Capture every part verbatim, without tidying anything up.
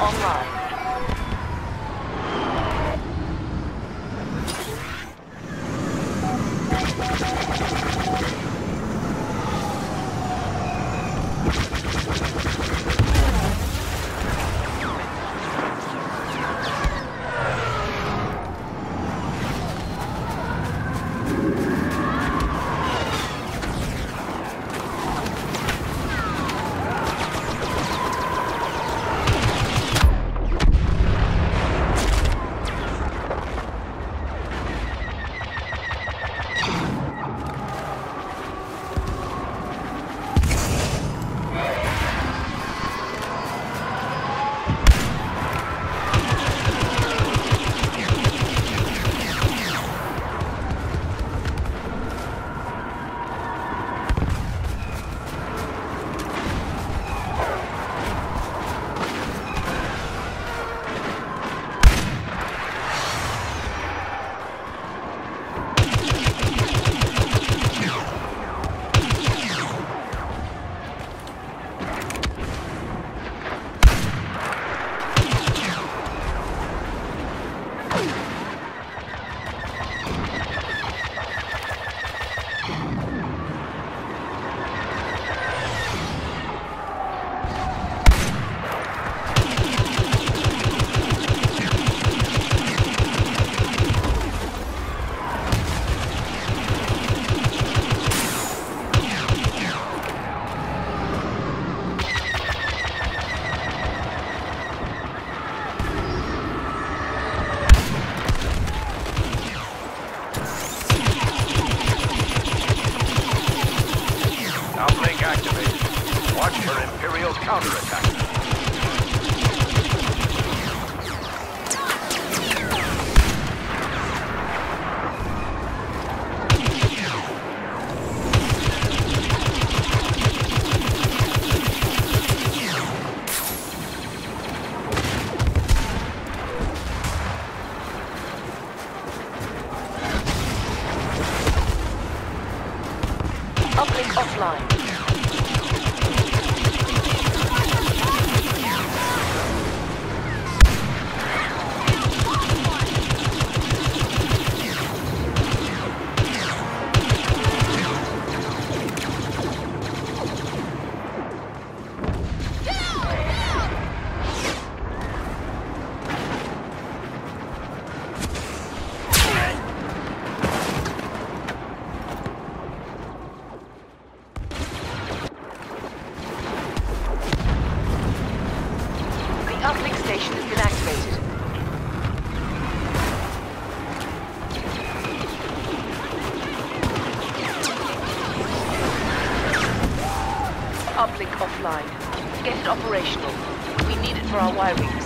online. Uplink offline. Uplink station has been activated. Uplink offline. Get it operational. We need it for our wirings.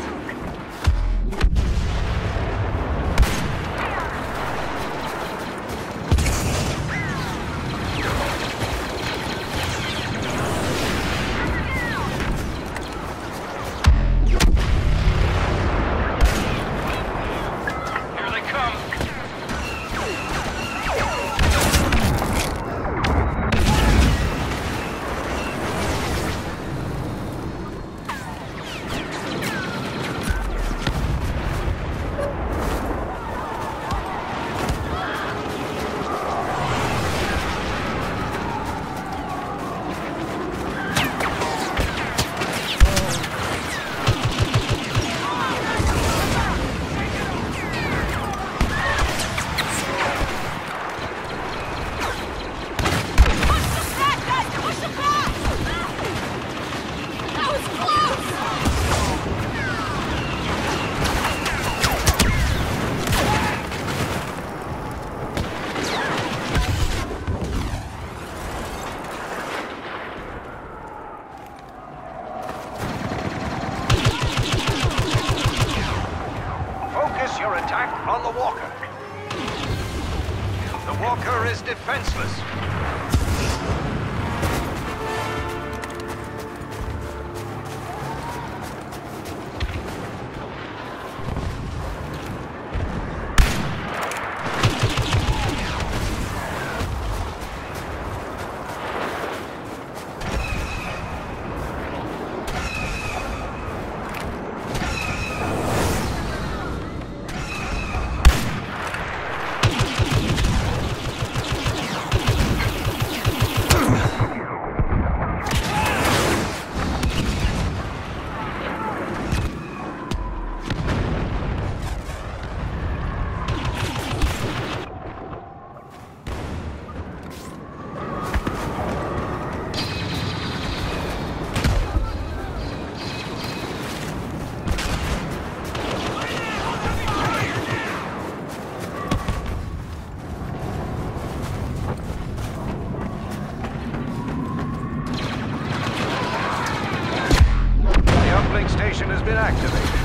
On the walker. The walker is defenseless. has been activated.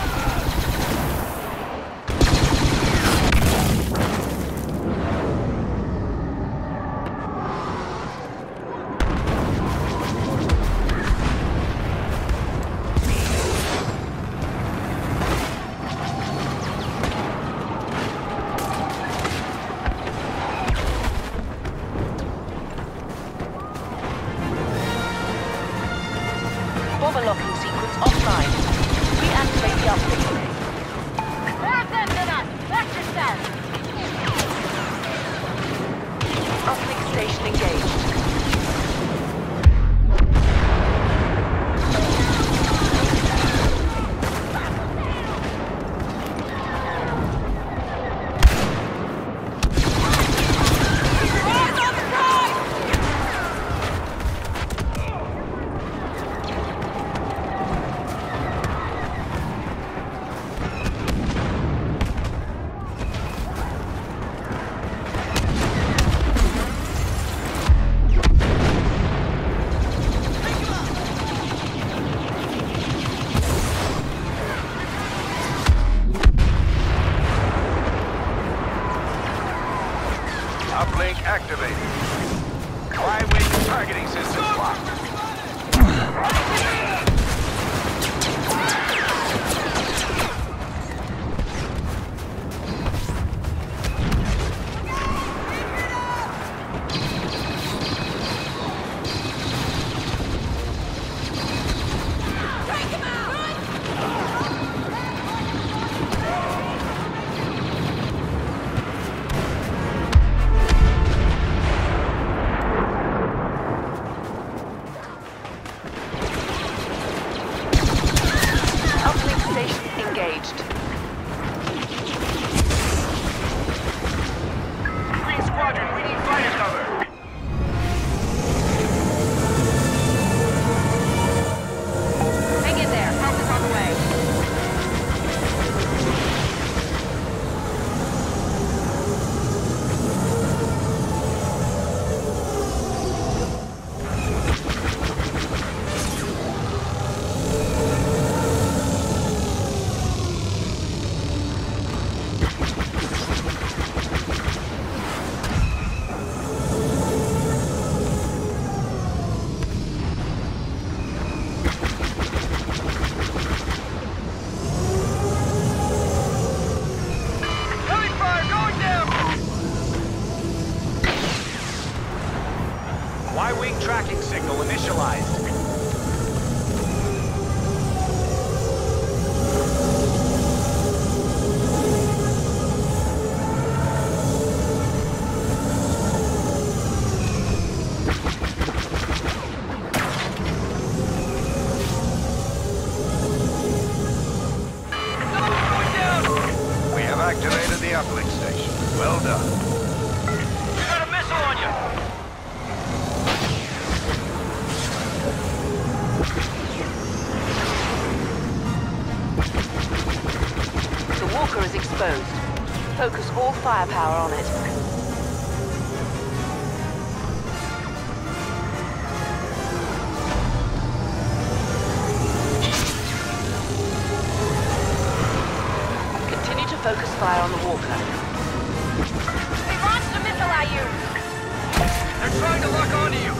Bomber locking sequence offline. Reactivate the uplink. More of them than us! Watch yourself! Uplink station engaged. Uplink activated. Y-wing targeting system locked. Y-wing tracking signal initialized. We have activated the uplink station. Well done. You got a missile on you! The Walker is exposed. Focus all firepower on it. Continue to focus fire on the Walker. They launched a missile at you! They're trying to lock onto you!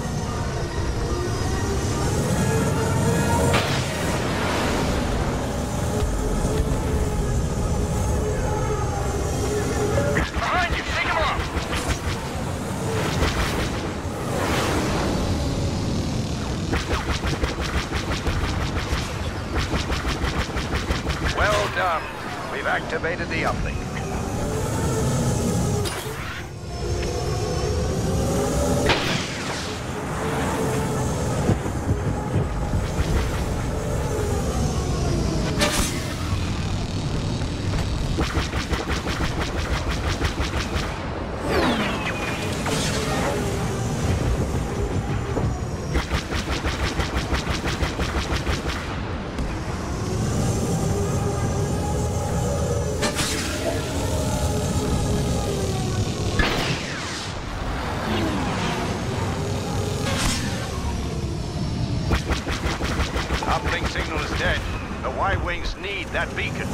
Behind you! Take him off! Well done. We've activated the uplink. Uplink signal is dead. Y-wings need that beacon.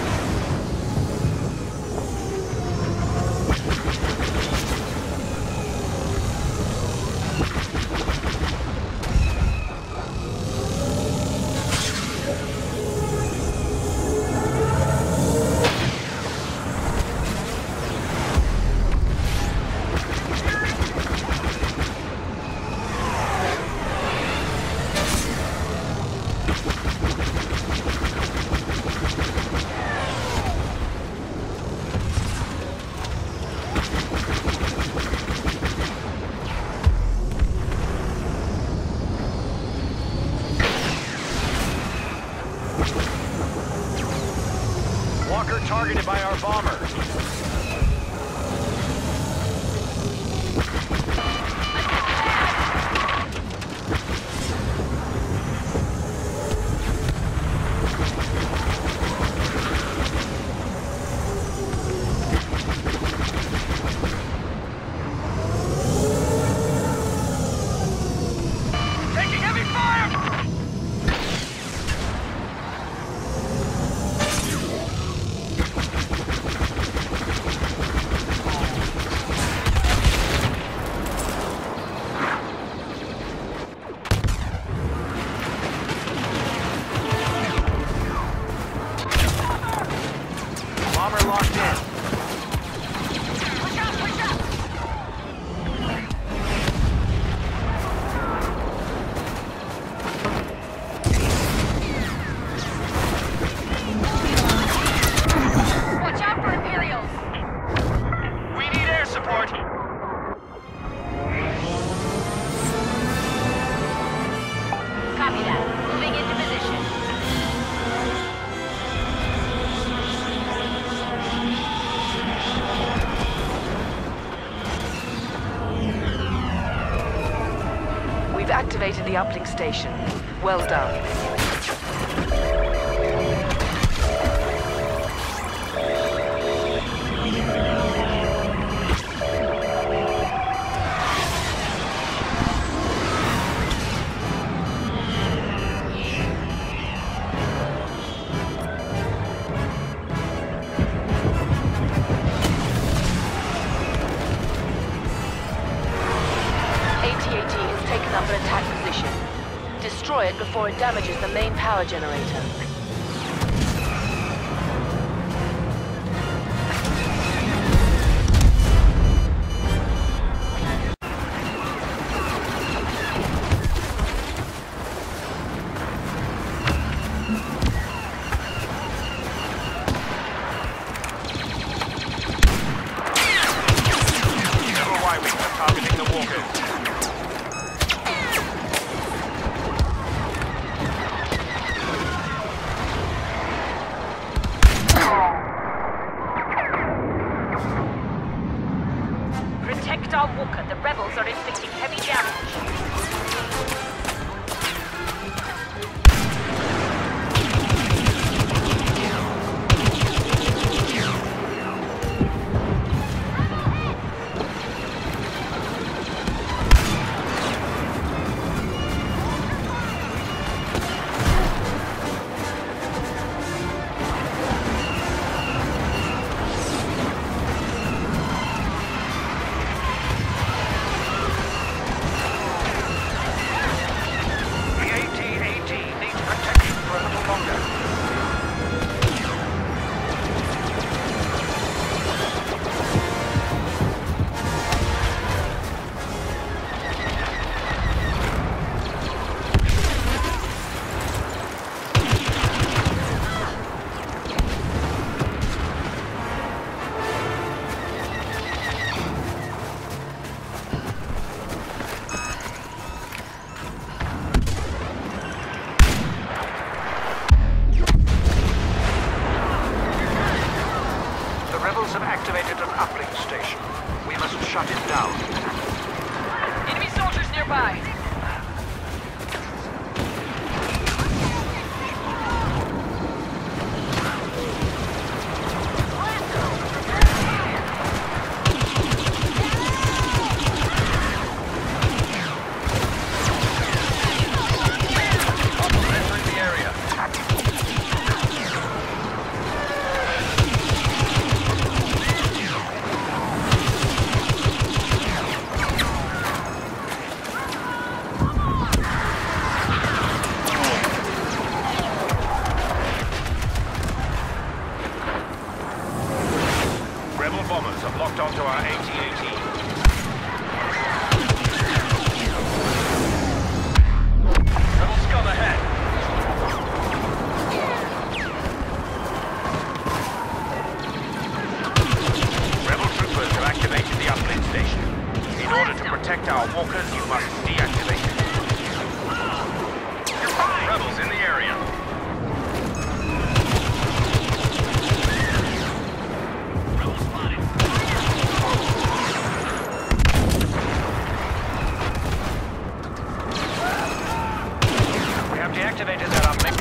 Walker targeted by our bomber. Taking heavy fire! Bomber locked in. Push up, push up! Watch out for Imperials! We need air support. Copy that. Moving into position. We've activated the uplink station. Well done. A T A T has taken up an attack position. Destroy it before it damages the main power generator. Several Y-wings are targeting the walkers. Protect our walker. The rebels are inflicting heavy damage. The A T A T needs protection for a little longer. The rebels have activated an uplink station. We must shut it down. Enemy soldiers nearby. Entering the area. Our walkers, you must deactivate. You're fine! Rebels in the area. Rebels spotted. We have deactivated that uplink.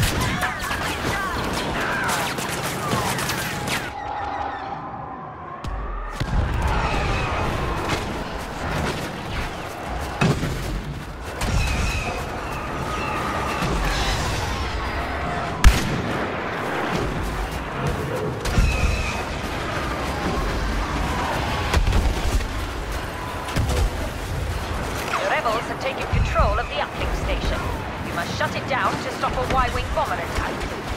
Taken control of the uplink station. We must shut it down to stop a Y-wing bomber attack.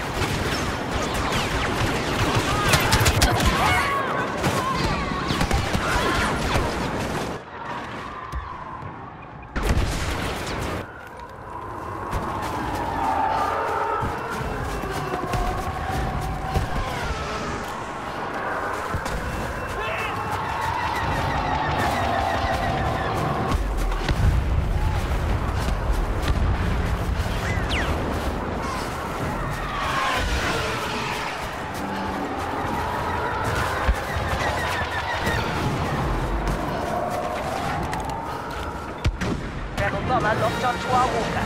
Bomber locked onto our walker.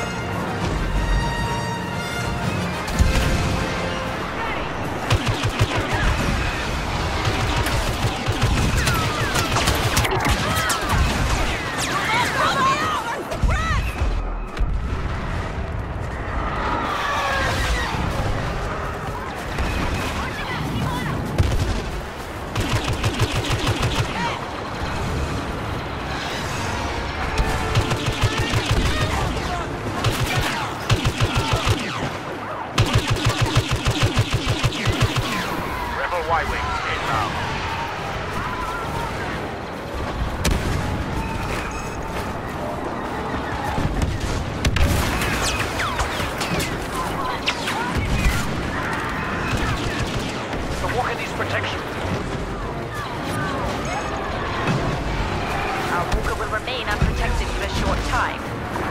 Y-wings inbound. The walker needs protection. Our walker will remain unprotected for a short time.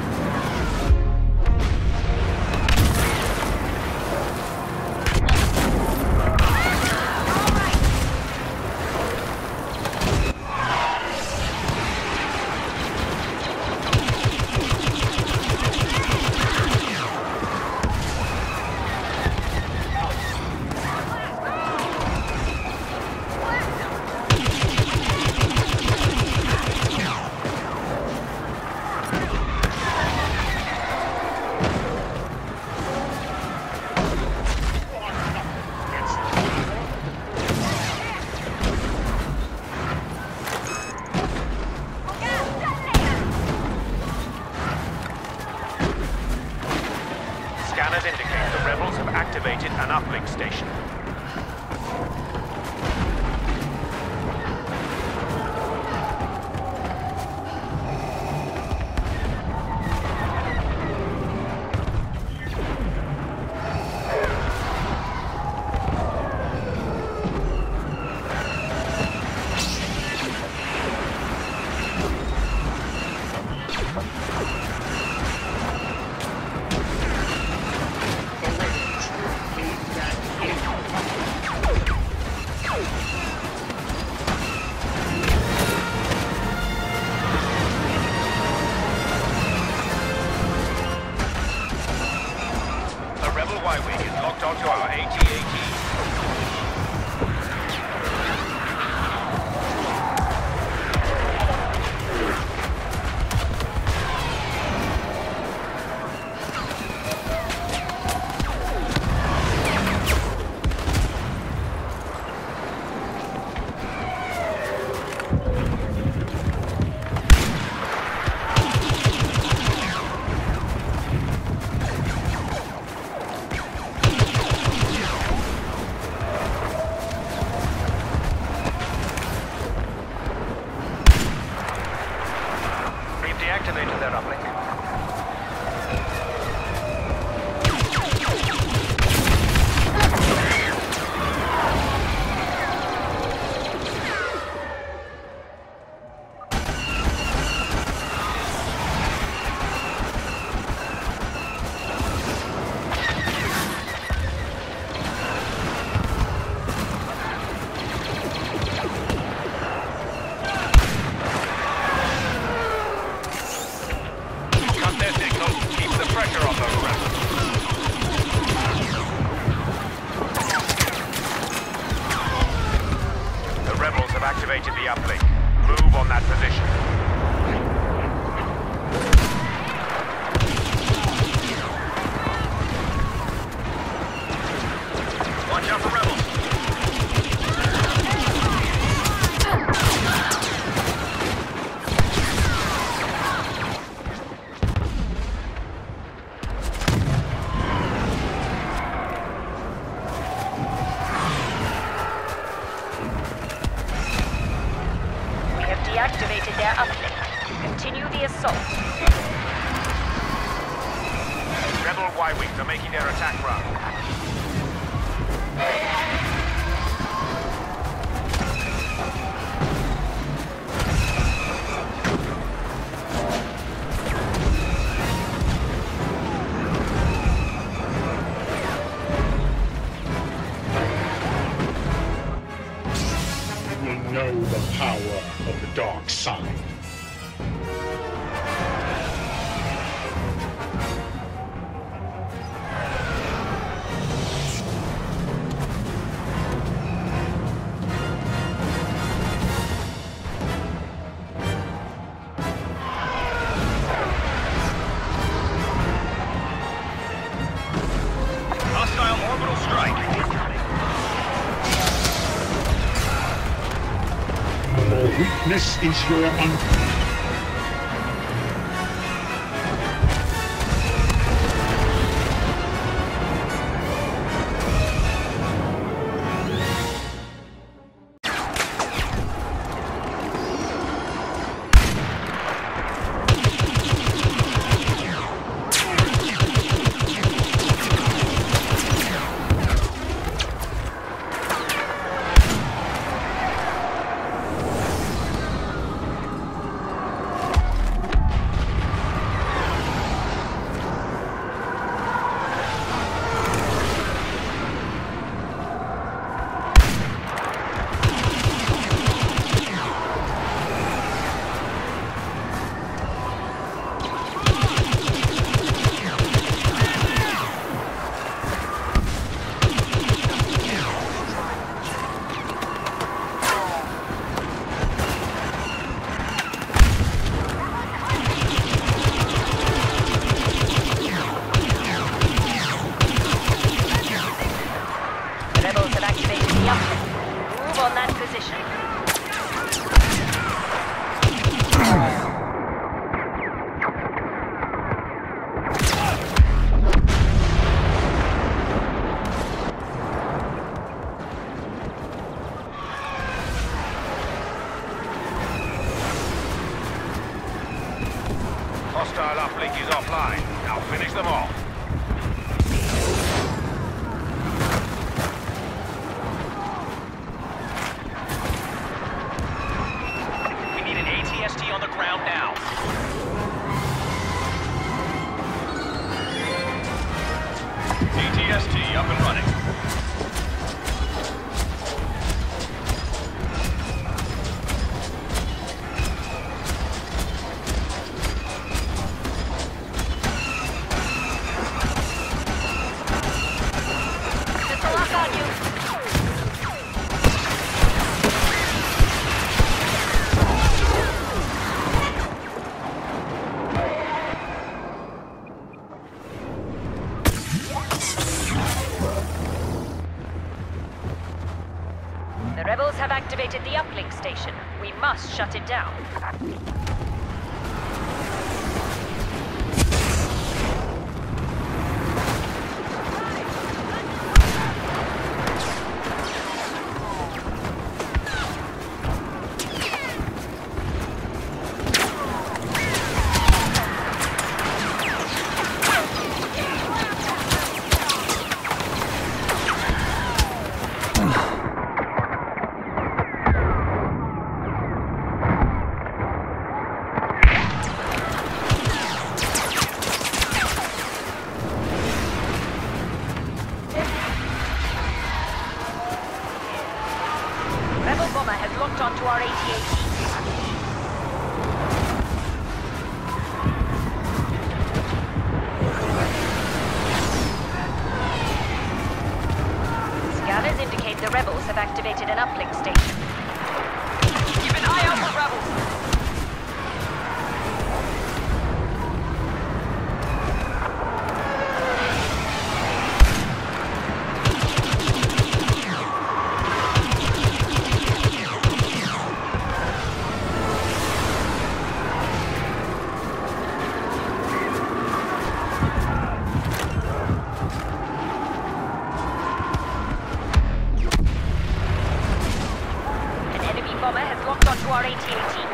Scanners indicate the rebels have activated an uplink station. activated the uplink. Move on that position. Watch out for rebels. Deactivated their uplink. Continue the assault. Rebel Y-Wings are making their attack run. You will know the power of the dark side. Hostile orbital strike. Your weakness is your un- On that position. Hostile uplink is offline. Now finish them off. On the ground now. A T S T up and running. Just a lock on you. The rebels have activated the uplink station. We must shut it down. Bomber has locked onto our A T A T. Scanners indicate the rebels have activated an uplink station. eye out for rebels! Bomber has locked onto our A T A T.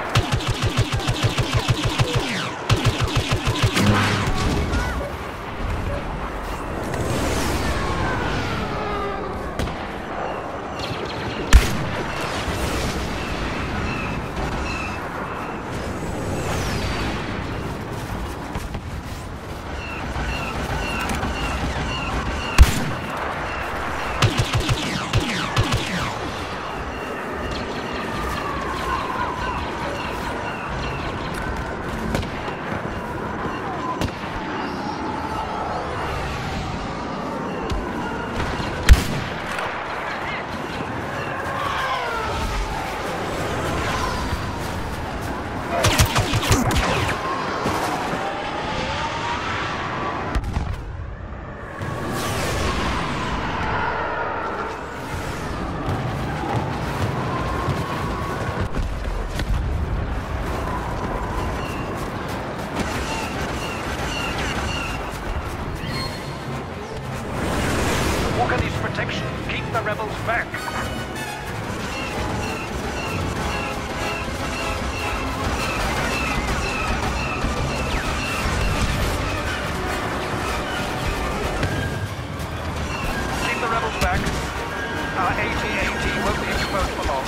Keep the rebels back. Keep the rebels back. Our A T A T won't be exposed for long.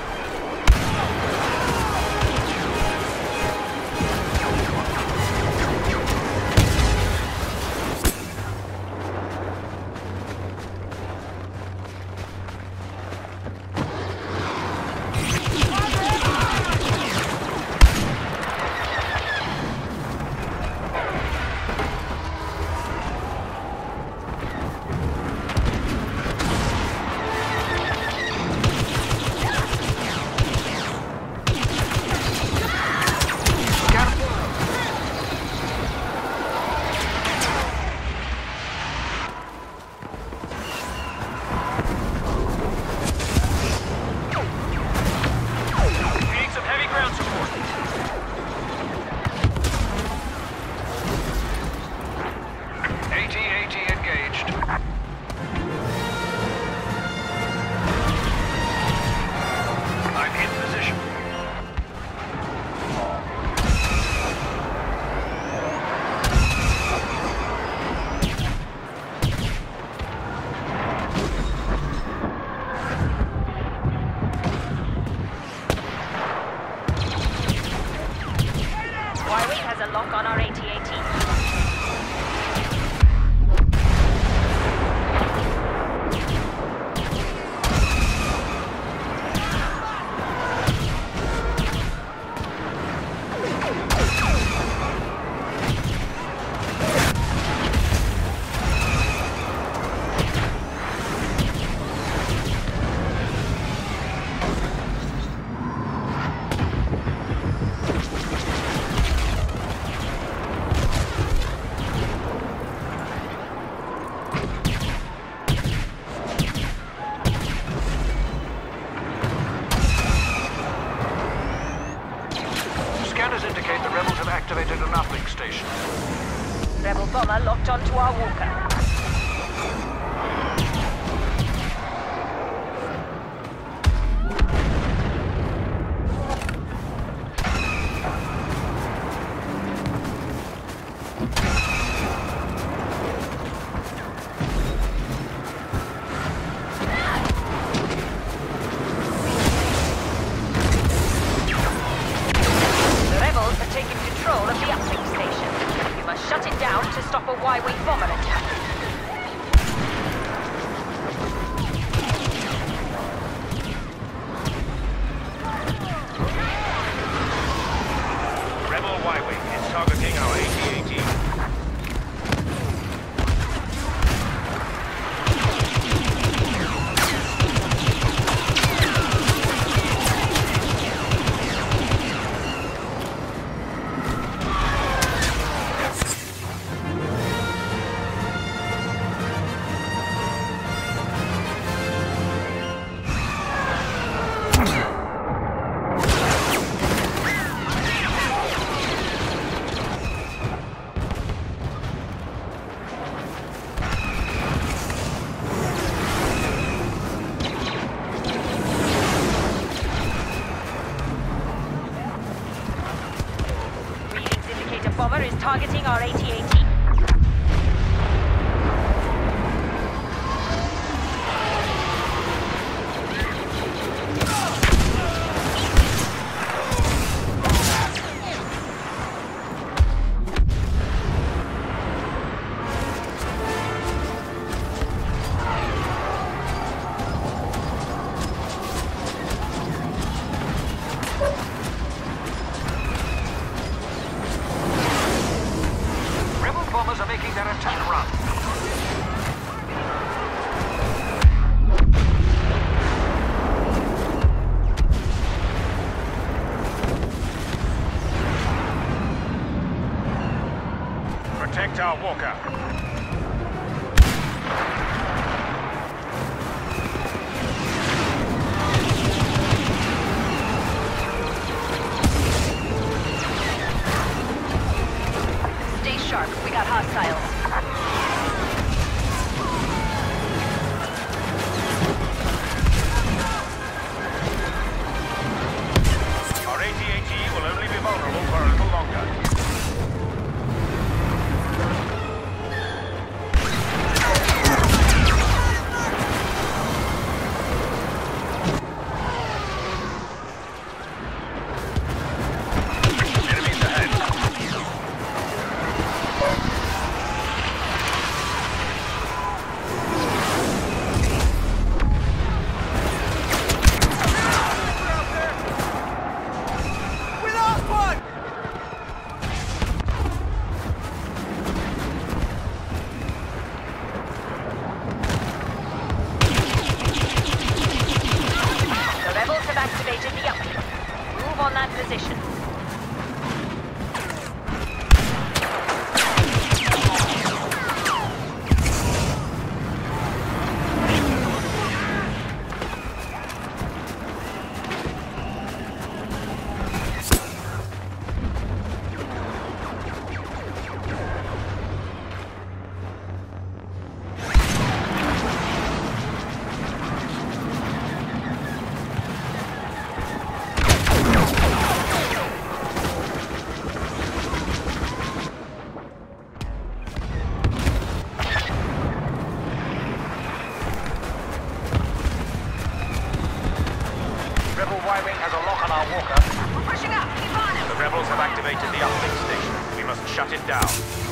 Huawei has a lock on our A T A T. Indicate the rebels have activated an uplink station. Rebel bomber locked onto our walker. Taken control of the uplink station. You must shut it down to stop a Huawei bomber attack. targeting our A T A T. Bombers are making their attack run. Protect our walker. Sharp, we got hostiles. Our A T A T will only be vulnerable for a little longer. On that position. Rebel Y-Wing has a lock on our walker. We're pushing up. Keep on him. The rebels have activated the uplink station. We must shut it down.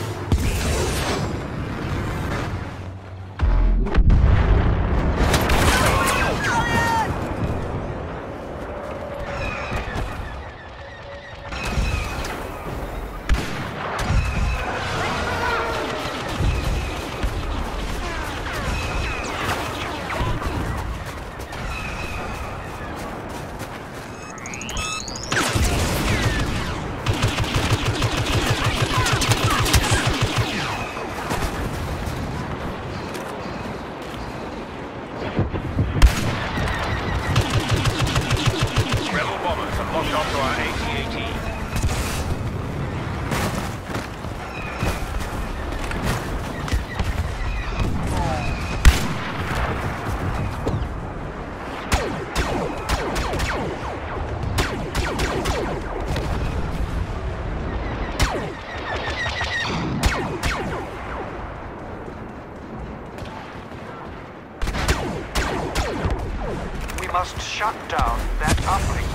Locked onto our A T A T. We must shut down that uplink.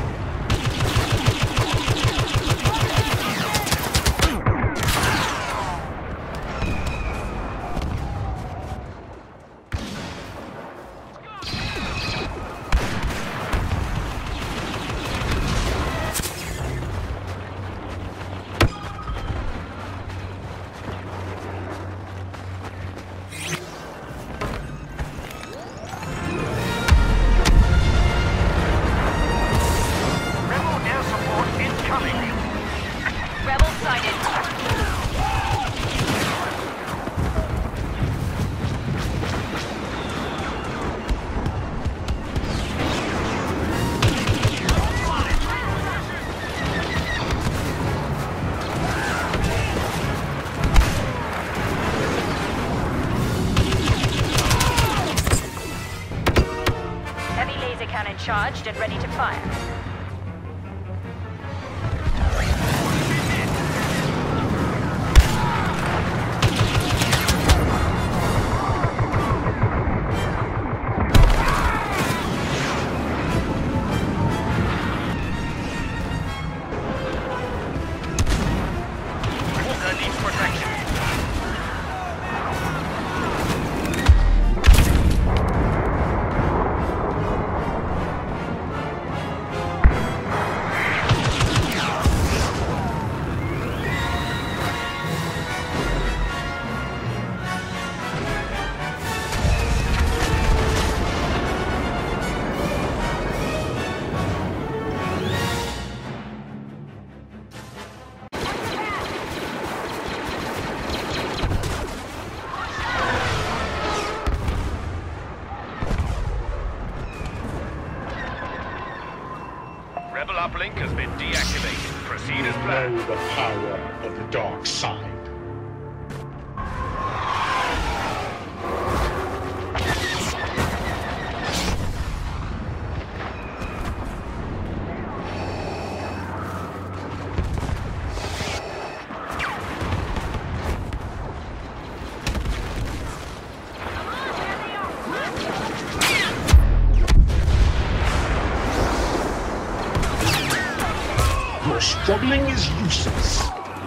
Cannon charged and ready to fire. Rebel uplink has been deactivated. Proceed as planned. Know the power of the dark side. Struggling is useless.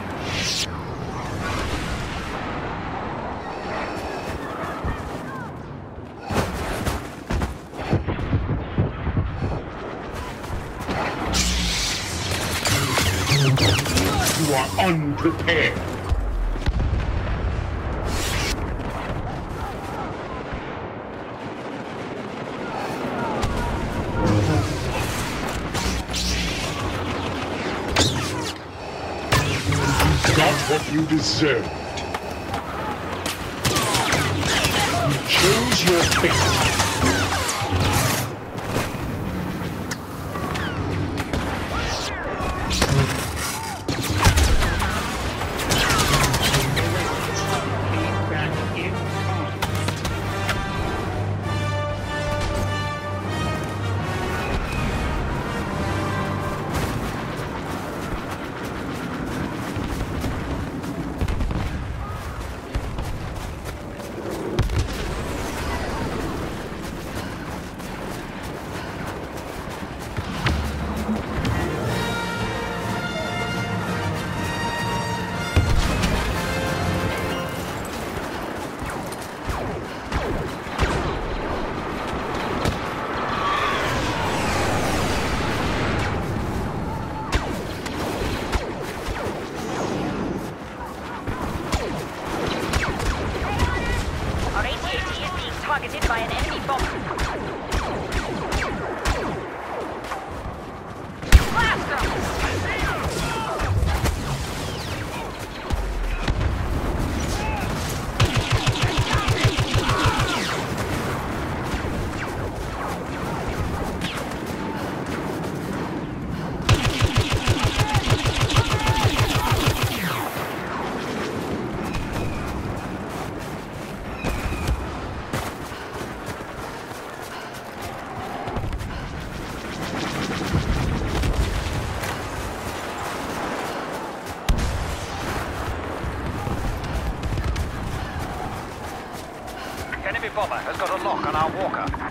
You are unprepared. What you deserved. You chose your fate. Targeted by an enemy bomber. Blast them! Enemy bomber has got a lock on our walker.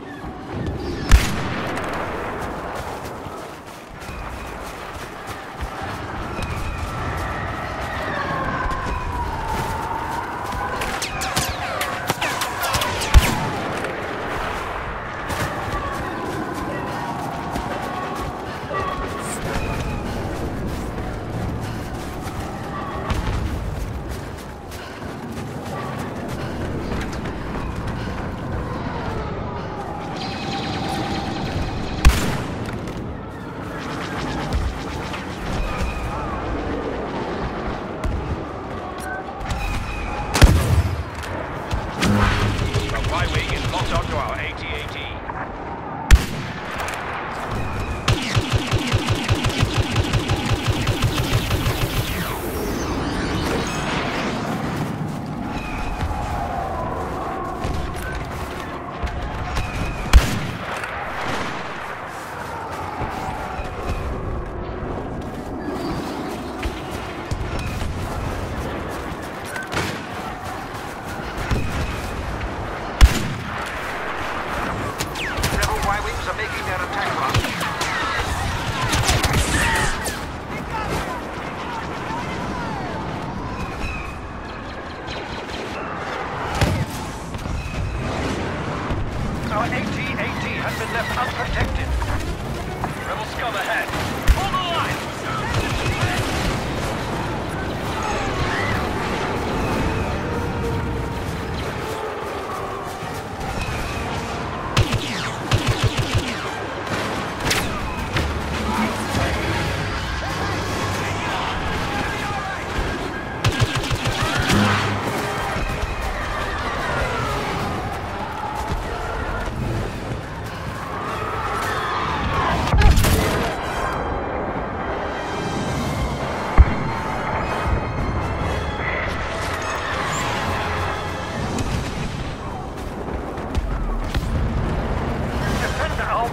Our A T A T has been left unprotected. Rebel scum ahead. Hold the line!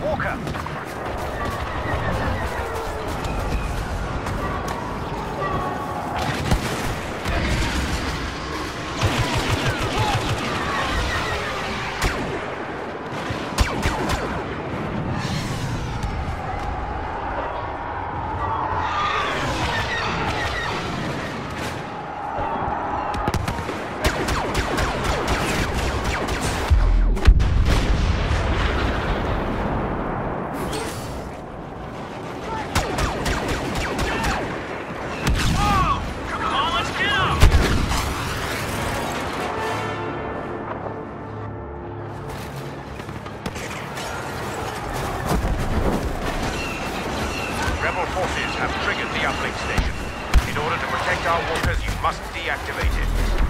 Walker! Forces have triggered the uplink station. In order to protect our walkers, you must deactivate it.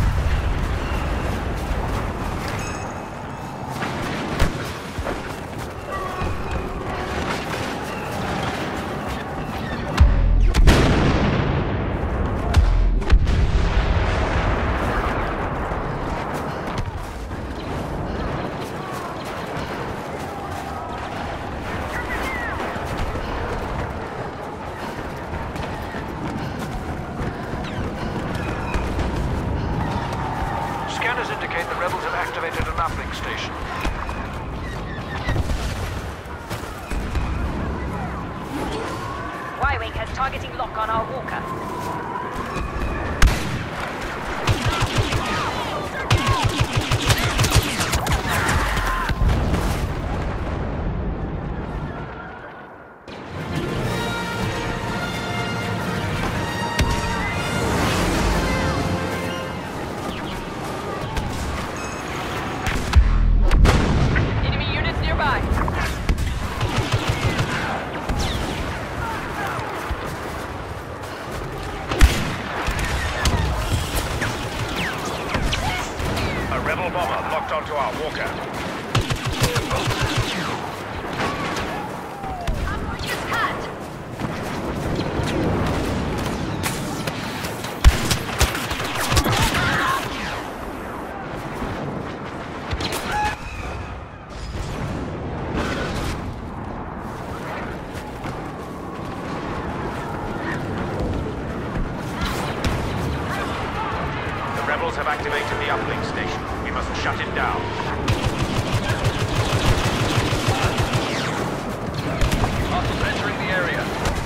Scanners indicate the rebels have activated an uplink station. Y-Wing has targeting lock on our walker. Rebel bomber locked onto our walker. The rebels have activated the uplink station. We must shut it down. Hostiles entering the area.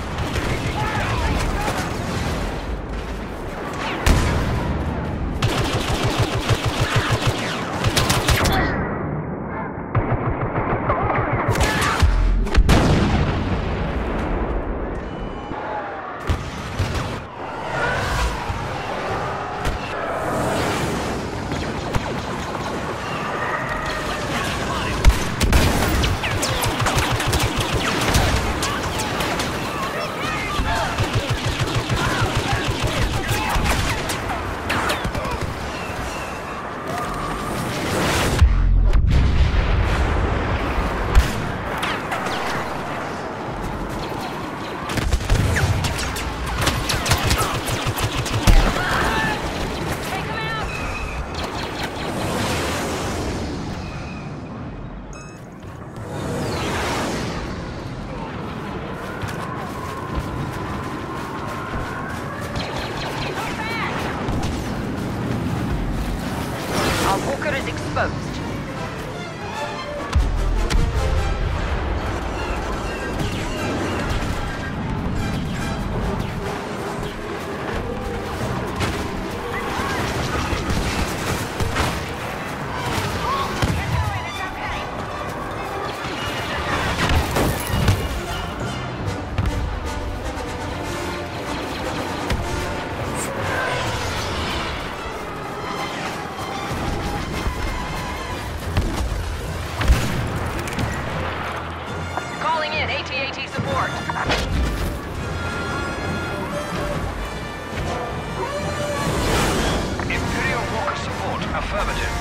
Our walker is exposed. Calling in A T A T support. Imperial Walker support. Affirmative.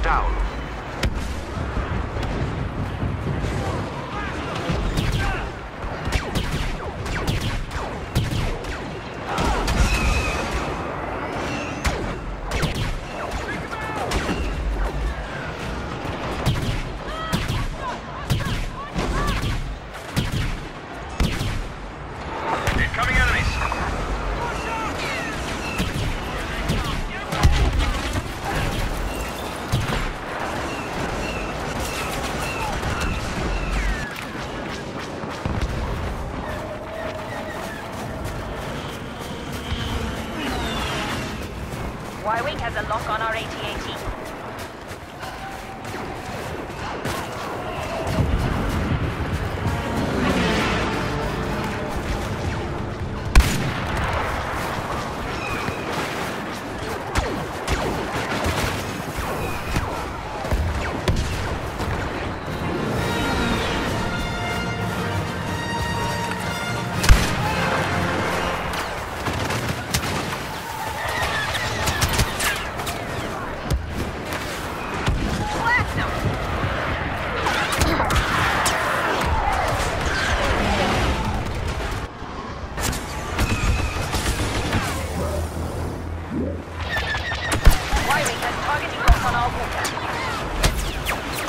down. Incoming enemies. Y-Wing has a lock on our A T A T. Y-Wing has targeting lock on our Walker.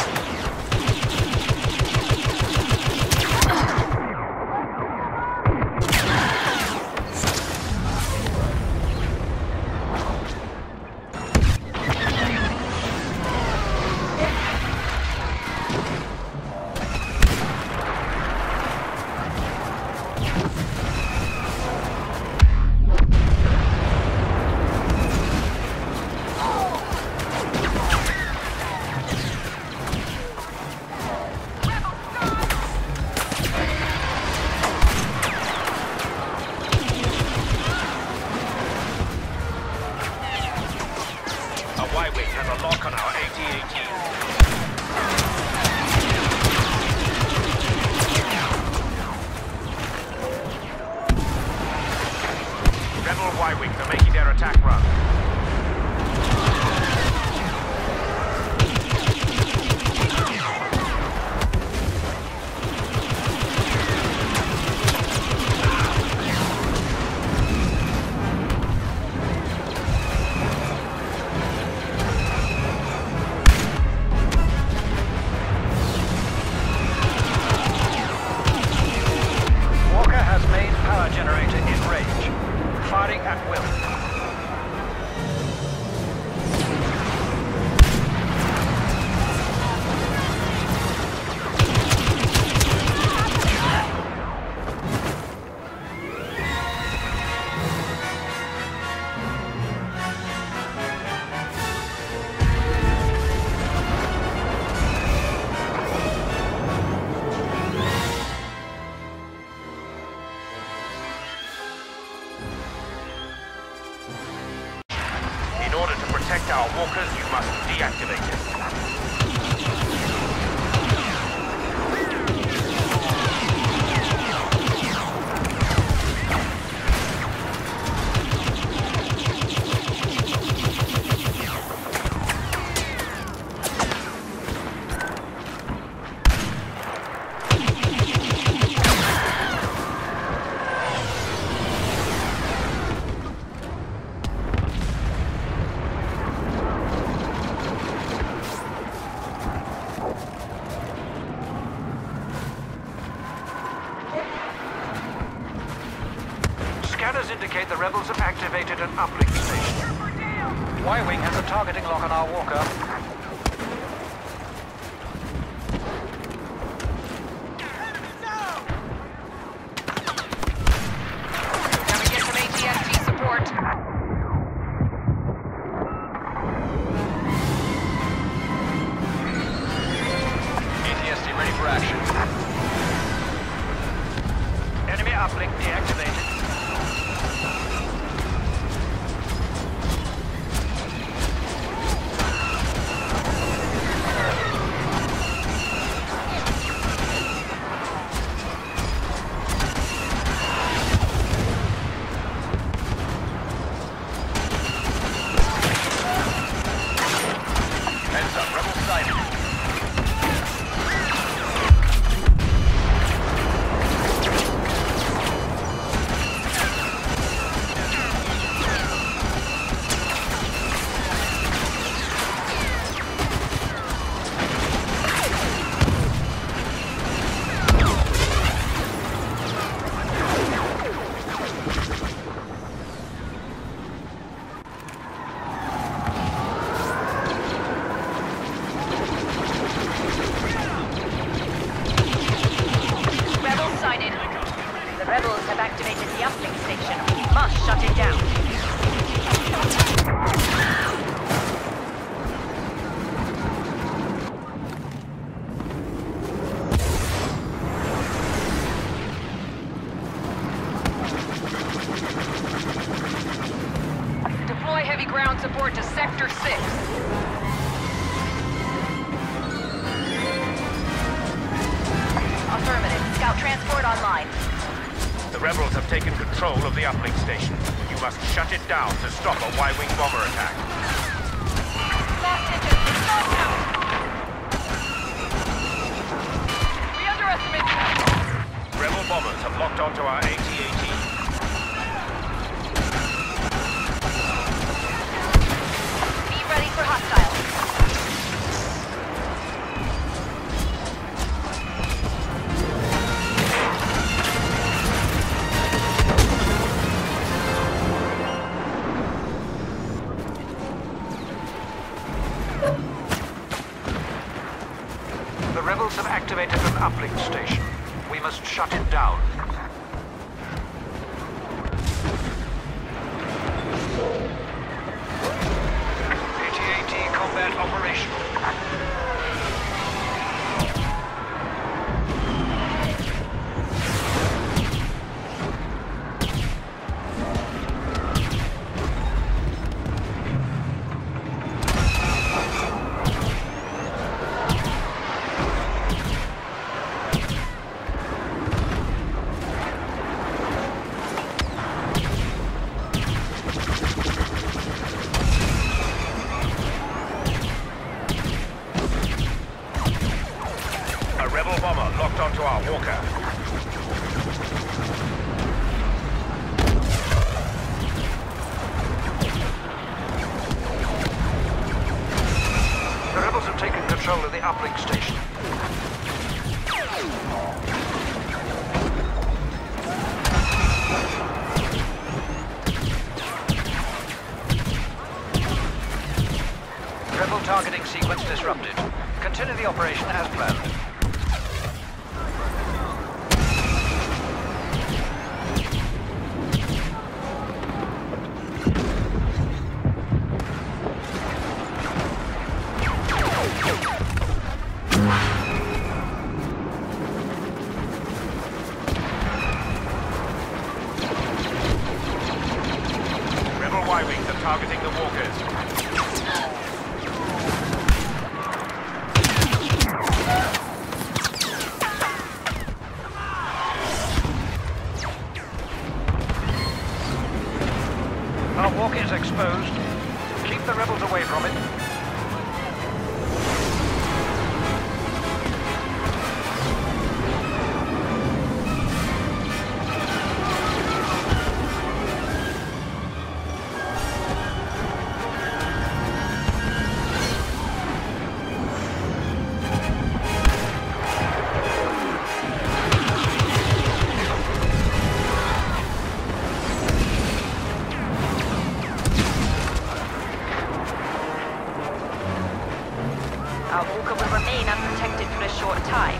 A Y-Wing has a lock on our A T A T. Rebel Y-Wings are making their attack run. Walker has main power generator in range. Firing at will. In order to protect our walkers, you must deactivate it. Scanners indicate the rebels have activated an uplink station. Y-Wing has a targeting lock on our walker. Can we get some A T S T support? A T S T ready for action. Enemy uplink deactivated. Heads up. activated the uplink station. We must shut it down. Deploy heavy ground support to Sector six. Affirmative. Scout transport online. The rebels have taken control of the uplink station. You must shut it down to stop a Y-wing bomber attack. Lost engine. Stop now. We underestimate them. Rebel bombers have locked onto our A T A T. Be ready for hostiles. The rebels have activated an uplink station. We must shut it down. A T A T combat operational. A rebel bomber locked onto our walker. The rebels have taken control of the uplink station. Rebel targeting sequence disrupted. Continue the operation as planned. Rebel Y-wings are targeting the walkers. Our walker is exposed. Keep the rebels away from it. Our walker will remain unprotected for a short time.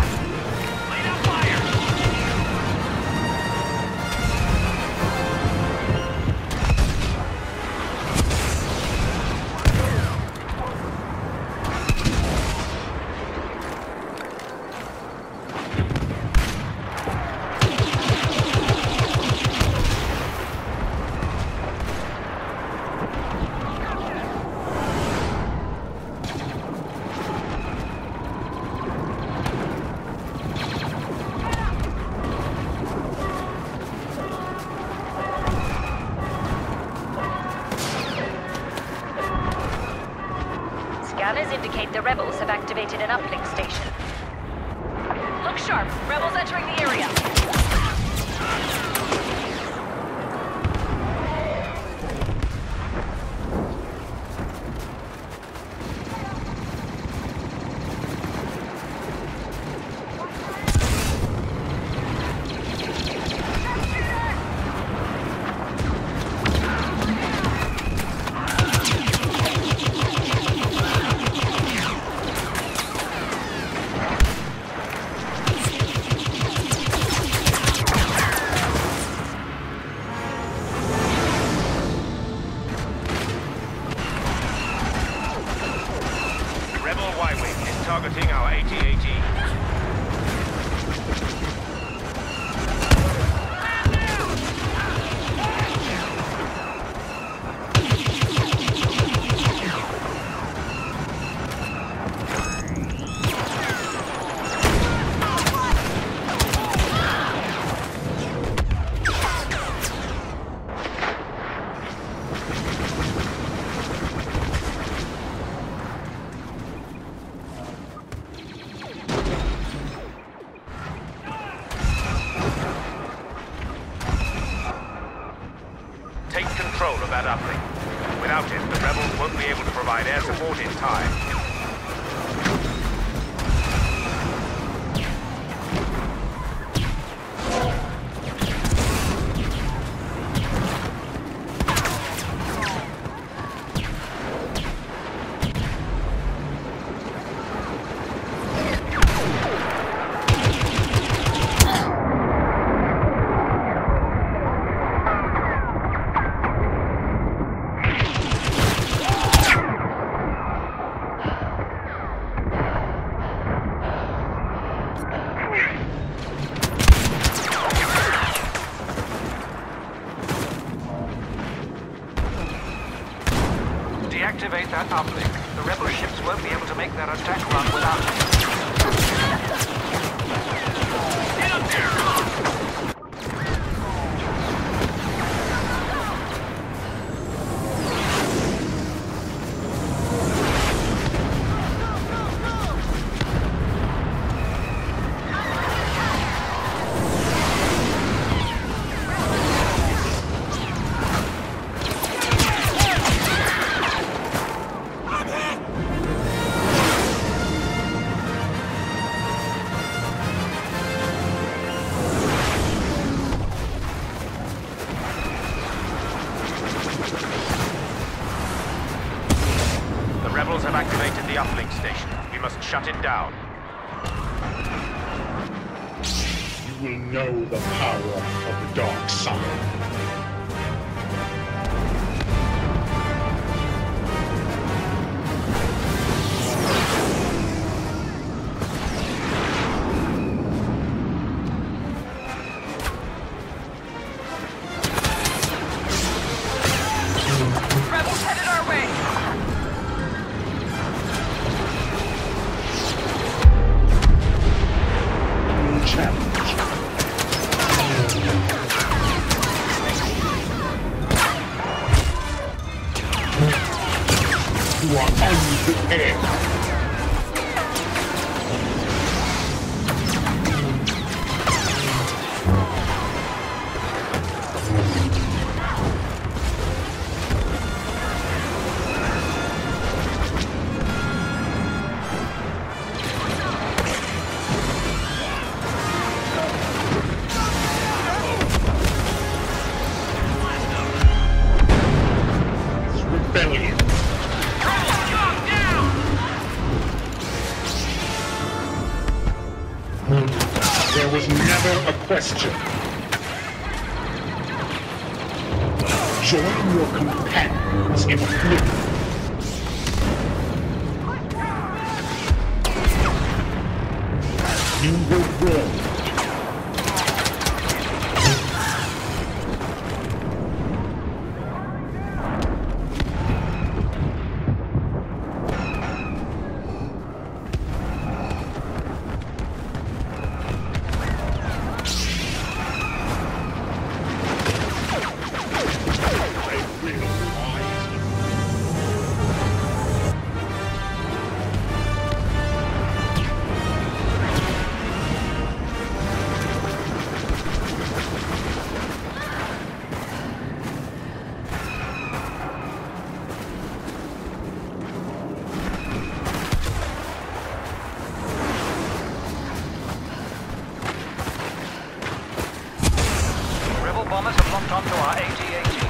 Scanners indicate the rebels have activated an uplink station. Look sharp. Rebels entering the area. waist high. Deactivate that uplink. The rebel ships won't be able to make their attack run without it. Get up there! The rebels have activated the uplink station. We must shut it down. You will know the power of the dark side. Rebels headed our way! Challenge. You are unprepared. Rebellion. There was never a question. Join your companions in oblivion. You will win. Bombers have locked onto our A T A T.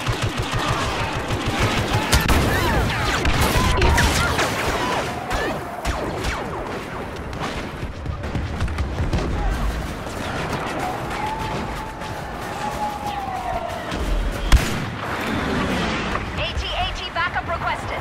A T A T backup requested.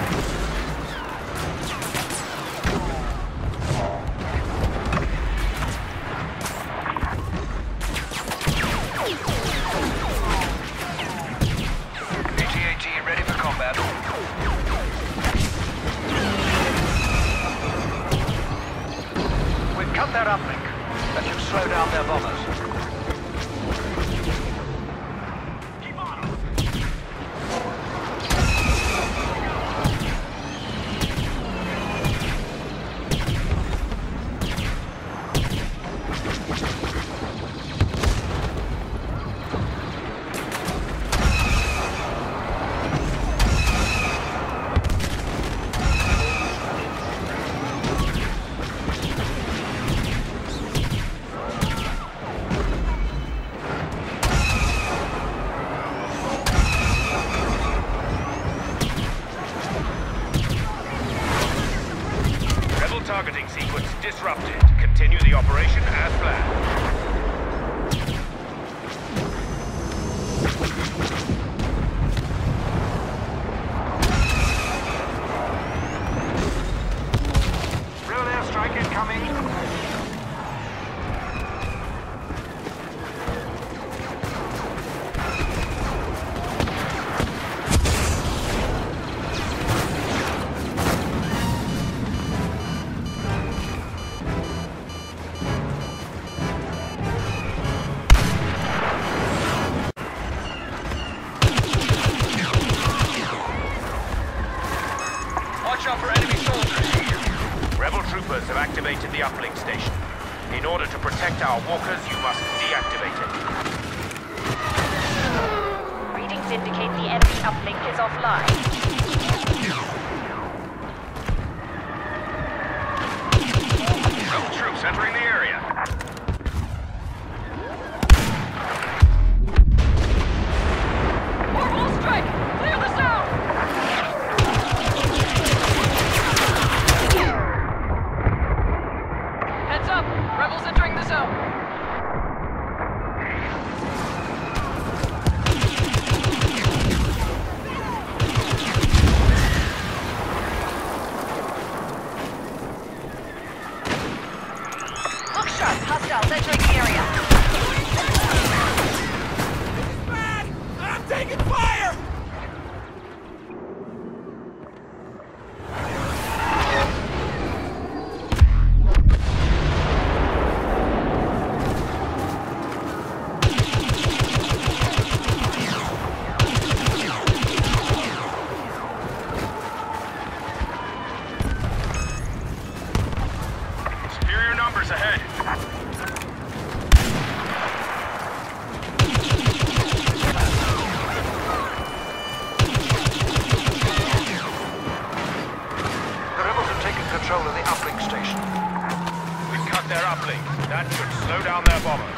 We've cut their uplink. That should slow down their bombers. the uplink station. In order to protect our walkers, you must deactivate it. Readings indicate the enemy uplink is offline. Rebel troops entering the area. Orbital strike! Clear the zone! Heads up! Rebels entering the zone! Look sharp. Hostiles entering the area. Bad! I'm taking fire! Superior numbers ahead. The rebels have taken control of the uplink station. We've cut their uplink. That should slow down their bombers.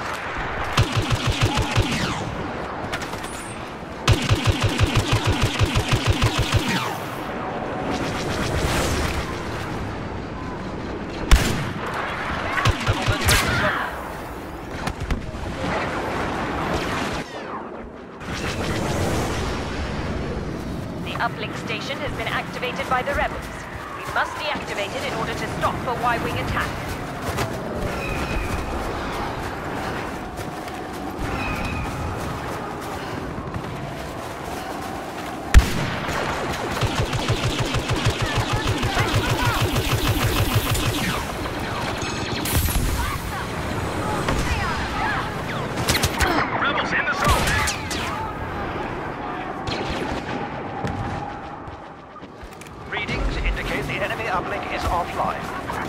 Rebels entering the zone. The uplink station has been activated by the rebels. We must deactivate it in order to stop a Y-wing attack. Rebels in the zone. Readings indicate the enemy uplink is offline.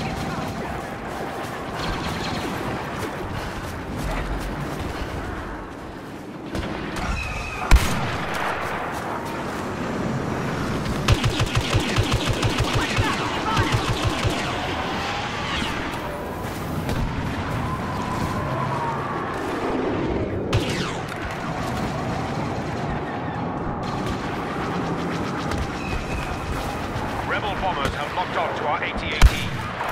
Rebel bombers have locked on to our A T A T.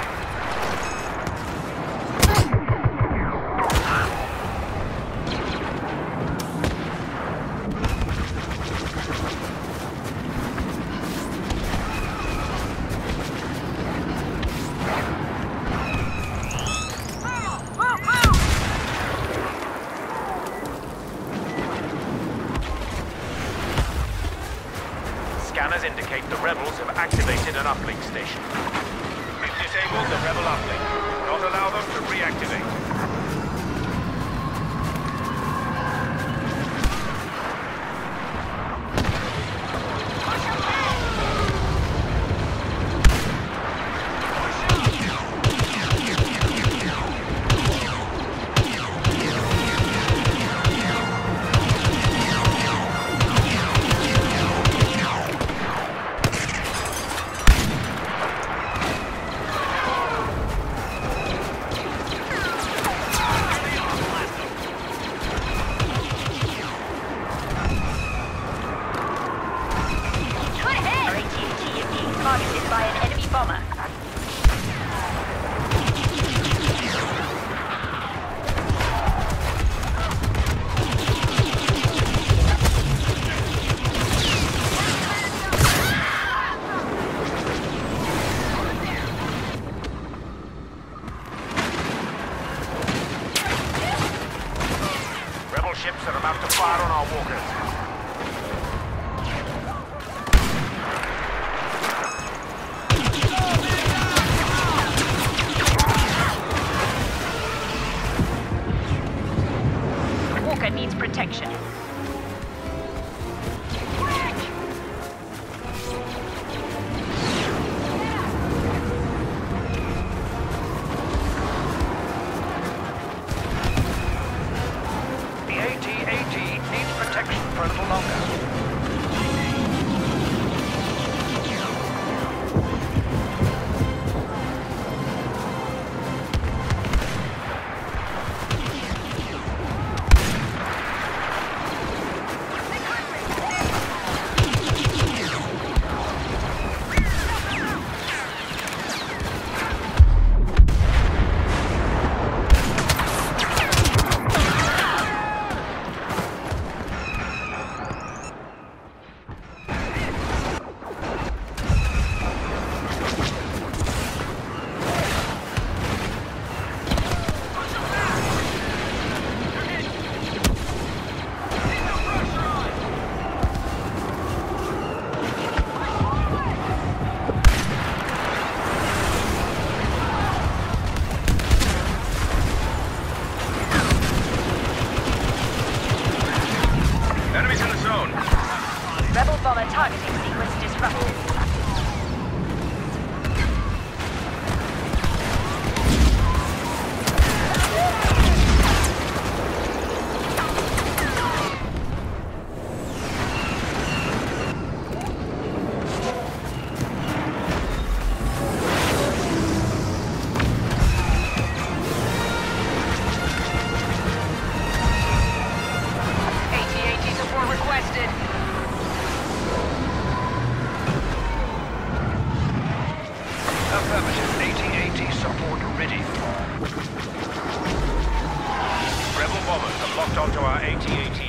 Scanners indicate the rebels have activated an uplink station. We've disabled the rebel uplink. Do not allow them to reactivate. Our A T A T is being targeted by an enemy bomber. Rebel ships are about to fire on our walkers. Walker needs protection. AT AT.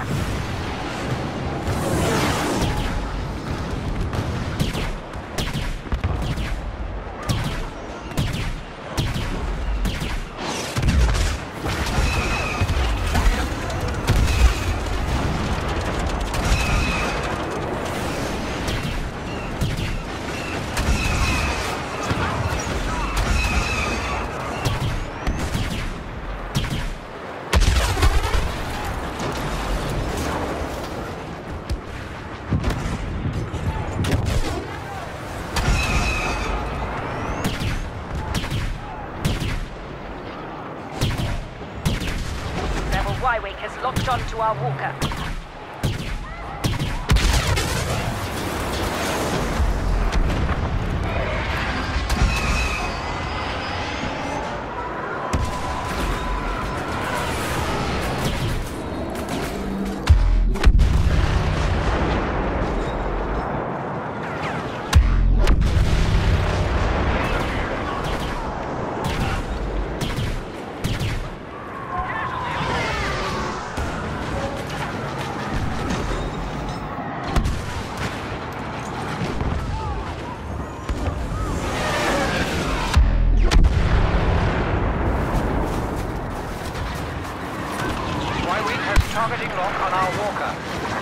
Y-Wing has locked onto our walker. Targeting lock on our walker.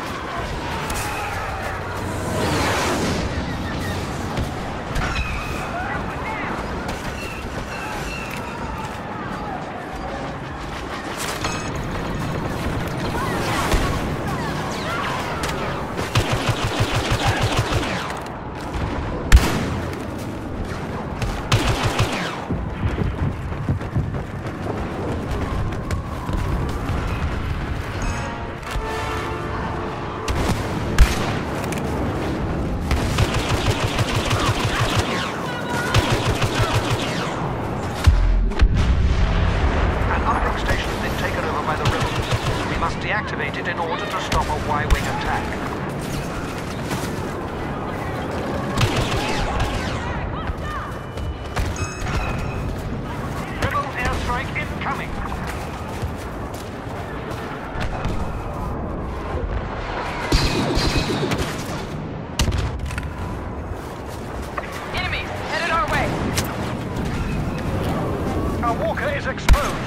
Deactivated in order to stop a Y-Wing attack. Rebel airstrike incoming. Enemies headed our way. Our walker is exposed.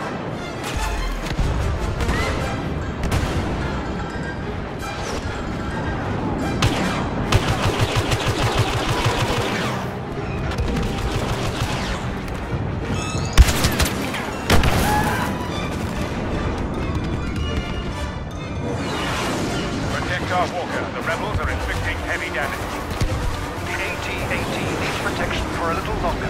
Our walker. The rebels are inflicting heavy damage. The AT AT needs protection for a little longer.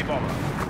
bomber.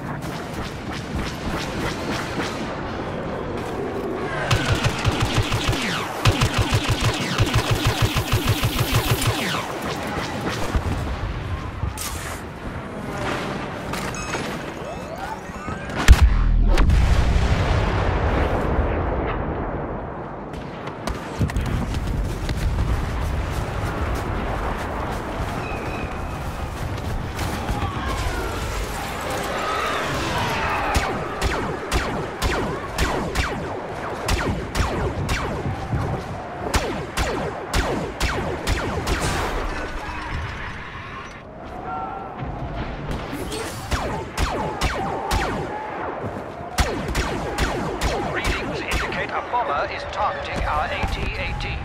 Is targeting our A T A T.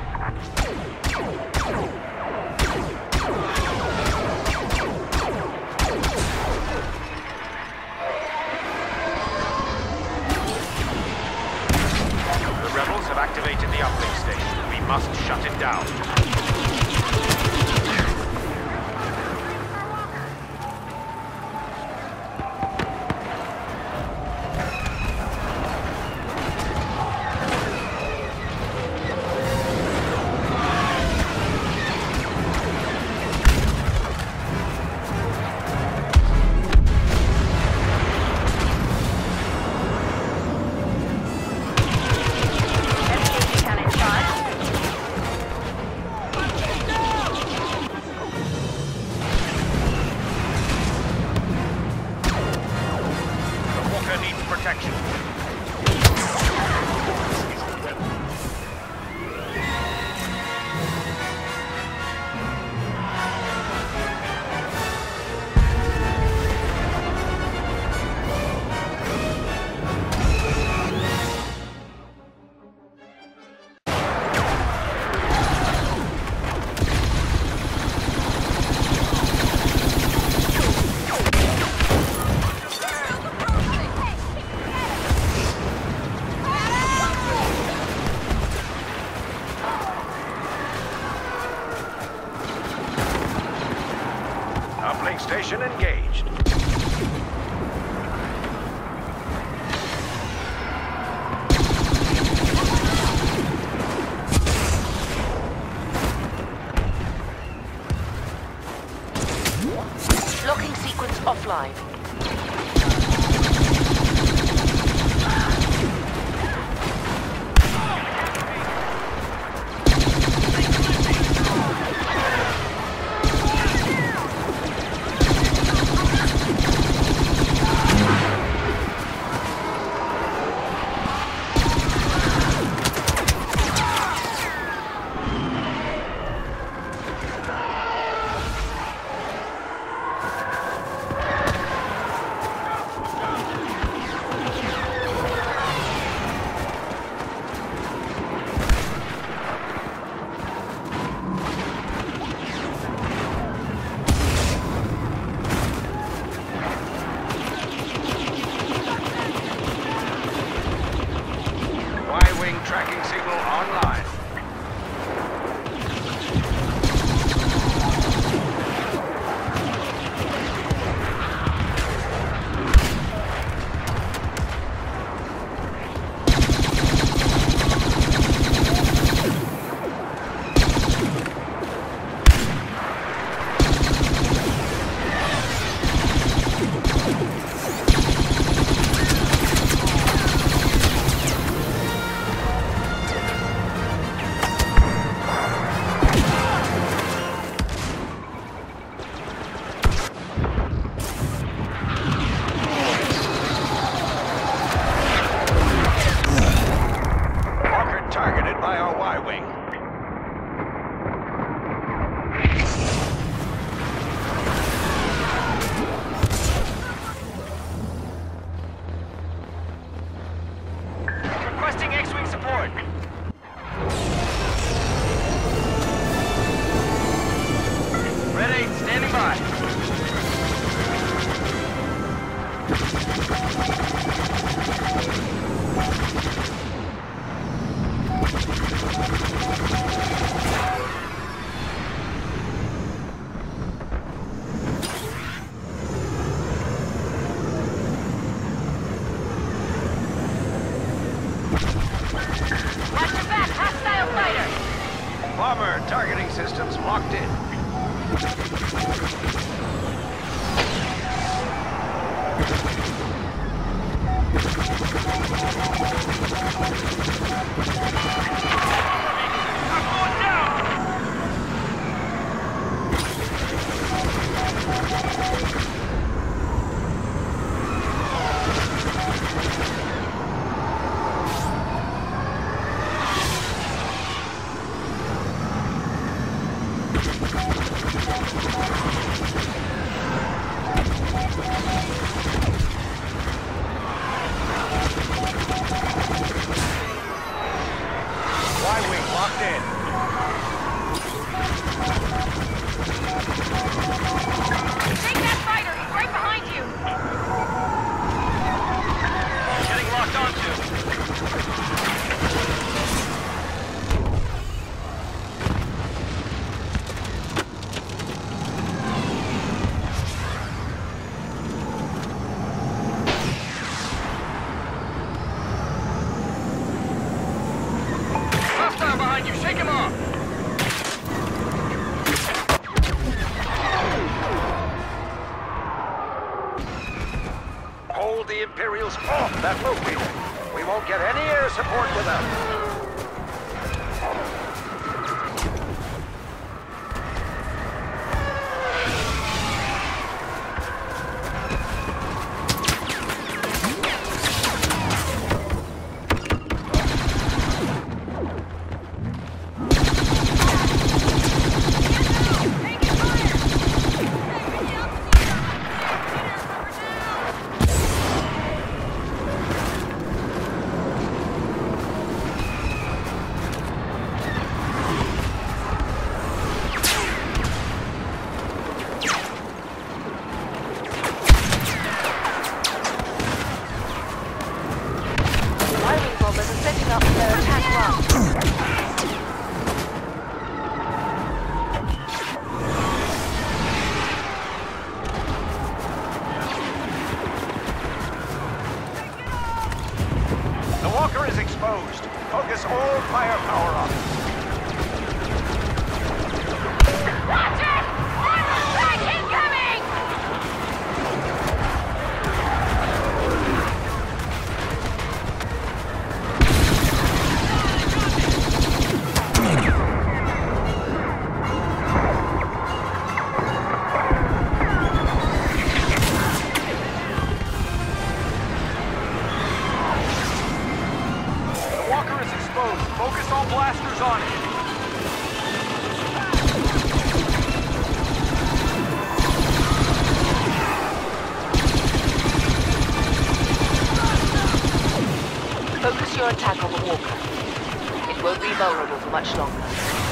The rebels have activated the uplink station. We must shut it down. Protection. Uplink station engaged. Locking sequence offline. Y-wing tracking signal online. Targeted by our Y-wing. Requesting X-wing support. Red eight, standing by. Watch your back, hostile fighter! Bomber targeting systems locked in. Y-wing locked in. Take that fighter! He's right behind you! Getting locked onto. Hostile behind you, shake him off! Hold the Imperials off that loop wheel. We won't get any air support without it. Y-wing bombers are setting up their attack run. The walker is exposed. Focus all firepower on it. Watch it! Armor strike incoming! The walker is exposed. Focus all blasters on it. Focus your attack on the walker. It won't be vulnerable for much longer.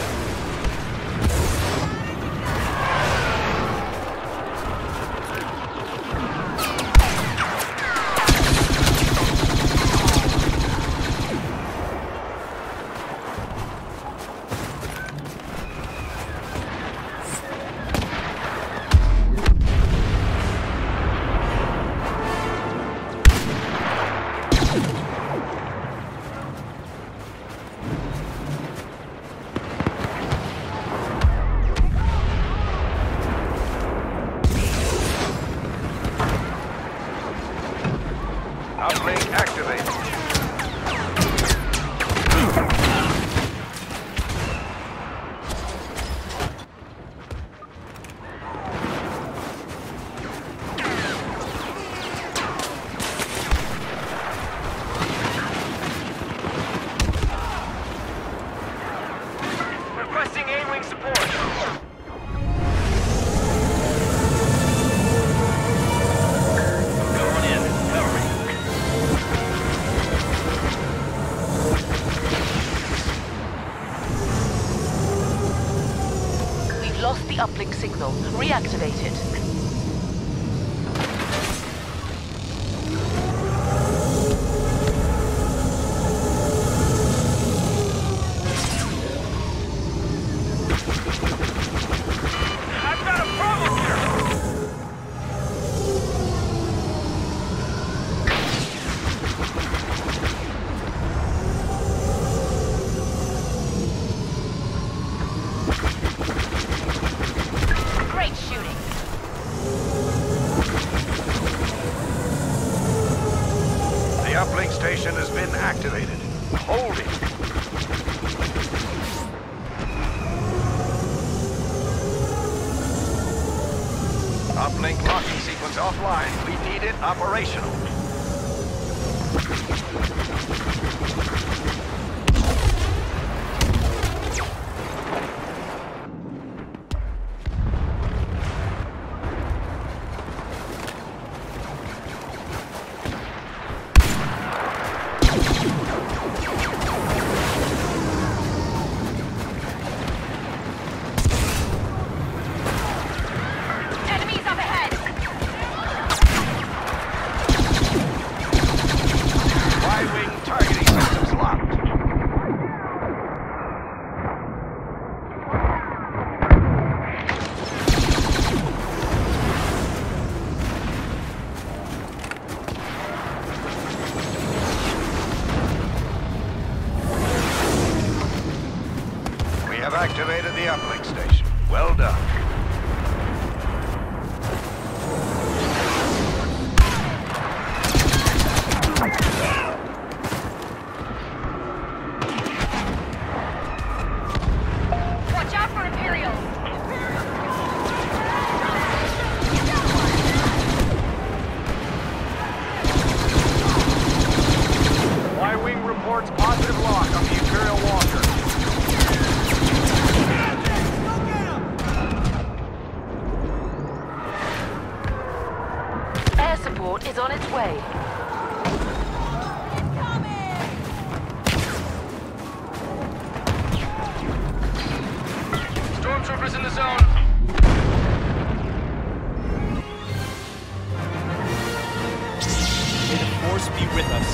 Uplink activated. Requesting A-wing support. Going in. Hurry. We've lost the uplink signal. Reactivate it. I've got a problem here. uplink station has been activated. Hold it. Uplink locking sequence offline. We need it operational. Activated the uplink station. Well done. Watch out for Imperials! Y-Wing reports positive lock on the Imperial Walker. Air support is on its way. Stormtroopers in the zone. May the Force be with us.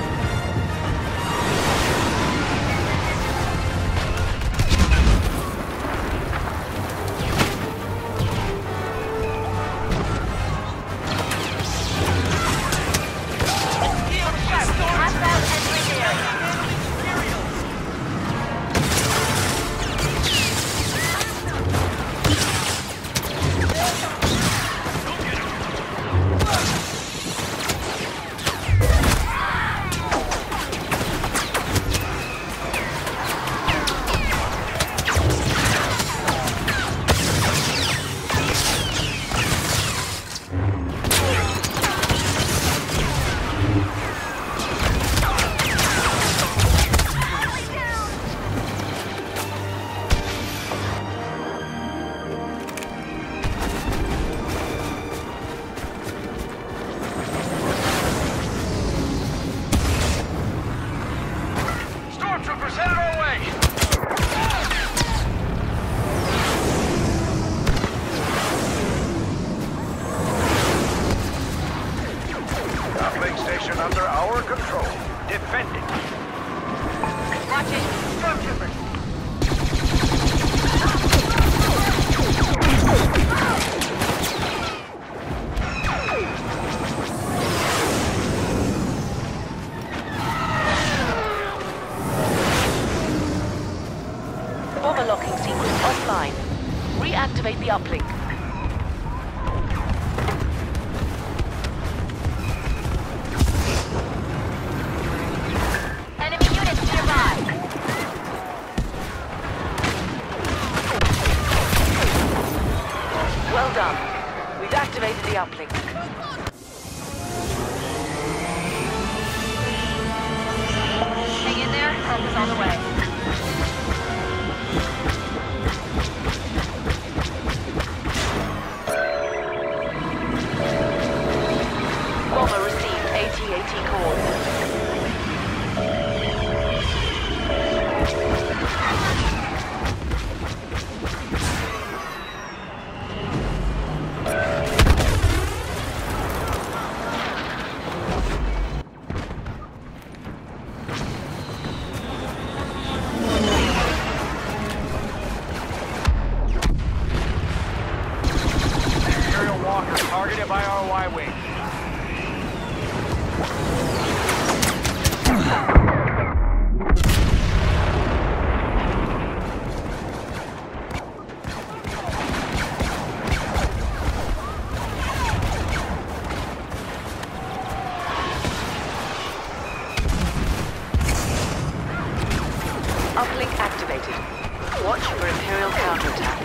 Under our control. Defend it. Watch it! Stormtroopers! Bomber locking sequence offline. Reactivate the uplink. Well done. We've activated the uplink. Hang in there, help is on the way. Bomber received A T A T call. Targeted by our Y-Wing. Watch for Imperial counterattack.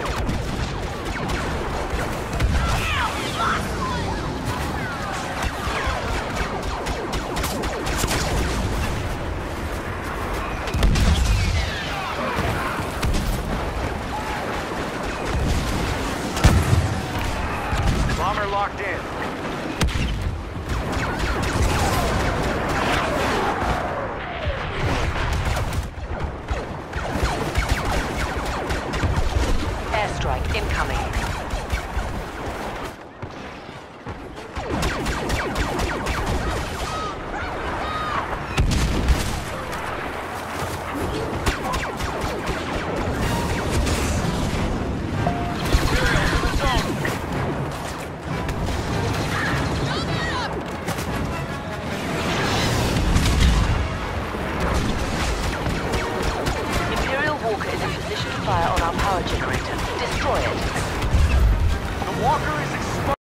Bomber locked in. Airstrike incoming. Imperial Walker is in position to fire on our power generator. Destroy it. The Walker is